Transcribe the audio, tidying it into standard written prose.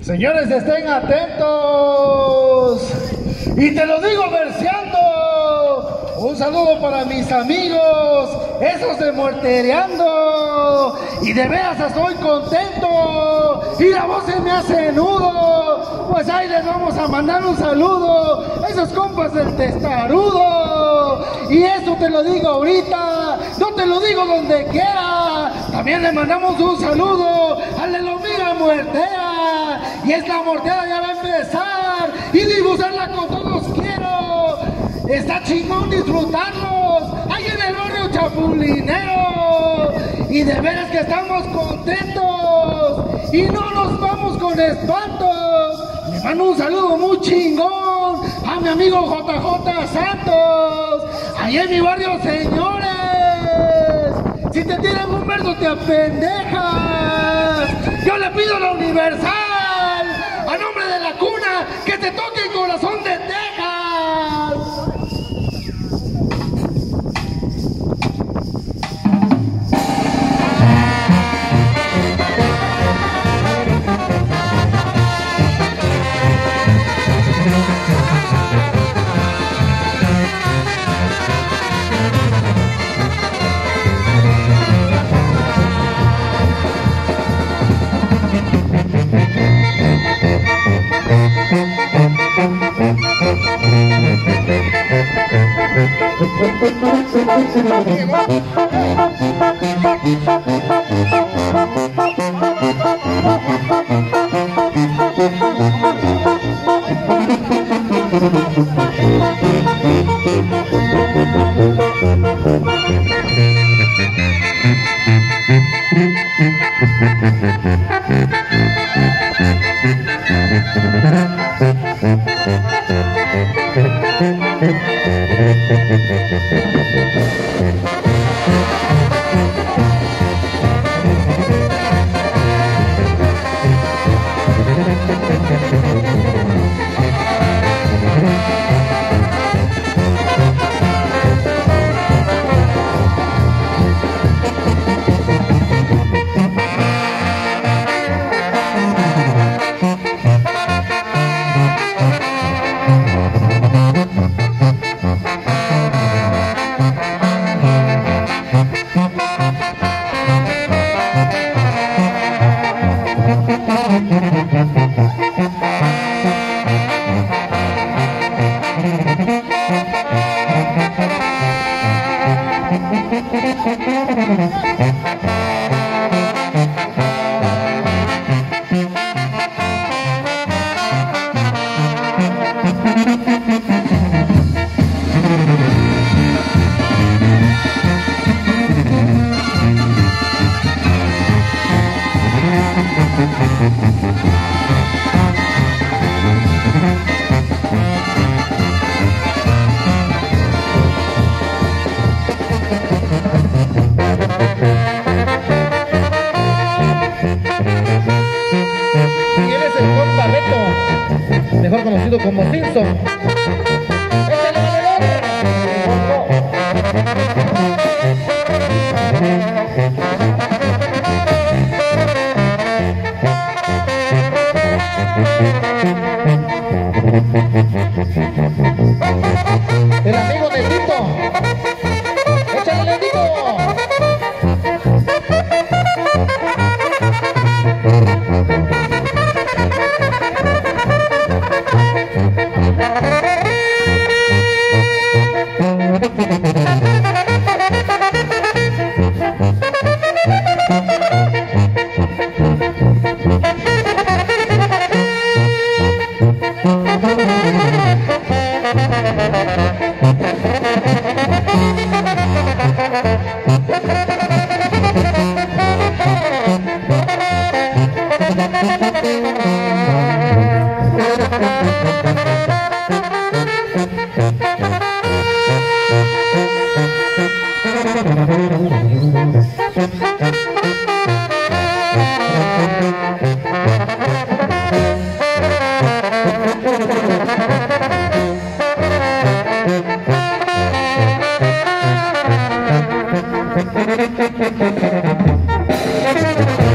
Señores, estén atentos. Y te lo digo verseando. Un saludo para mis amigos, esos de Muertereando. Y de veras estoy contento. Y la voz se me hace nudo. Pues ahí les vamos a mandar un saludo a esos compas del testarudo. Y eso te lo digo ahorita, no te lo digo donde quiera. También le mandamos un saludo a la Lomira Muertea. Y esta morteada ya va a empezar. Y dibujarla con todos quiero. Está chingón disfrutarlos ahí en el barrio chapulinero. Y de veras que estamos contentos. Y no nos vamos con espantos. Le mando un saludo muy chingón a mi amigo JJ Santos. Ahí en mi barrio, señores. Si te tiran un verso te apendejas. Yo le pido a la Universal, a nombre de la cuna, que te toque el corazón de Texas. Mejor conocido como Simpson. El amigo Netito. Échale, Netito. Thank you.